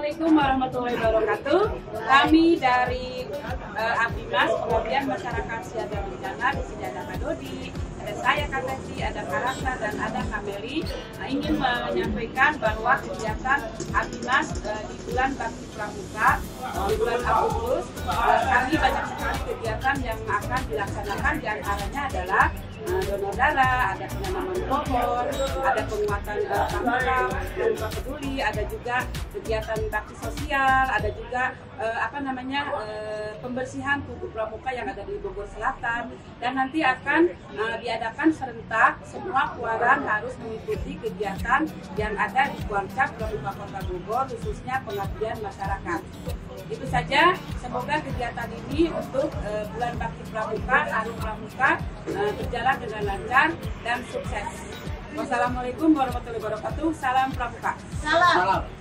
Assalamualaikum warahmatullahi wabarakatuh. Kami dari Abimas, Pengabdian Masyarakat Siaga Bencana, di sini ada Kak Dodi, ada saya Kak Teti, ada Kak Ratna, dan ada Kak Meli. Ingin menyampaikan bahwa kegiatan Abimas di bulan Bakti Pramuka, di bulan Agustus, kami banyak sekali kegiatan yang akan dilaksanakan. Di antaranya adalah donor darah, ada penanaman pohon, ada penguatan kamera, rumah peduli, ada juga kegiatan bakti sosial, ada juga pembersihan Tugu Pramuka yang ada di Bogor Selatan, dan nanti akan diadakan serentak. Semua Kuaran harus mengikuti kegiatan yang ada di Kuarcap Pramuka Kota Bogor, khususnya pengabdian masyarakat. Itu saja, semoga kegiatan ini untuk bulan Bakti Pramuka, Hari Pramuka berjalan dengan lancar dan sukses. Wassalamualaikum warahmatullahi wabarakatuh. Salam Pramuka. Salam.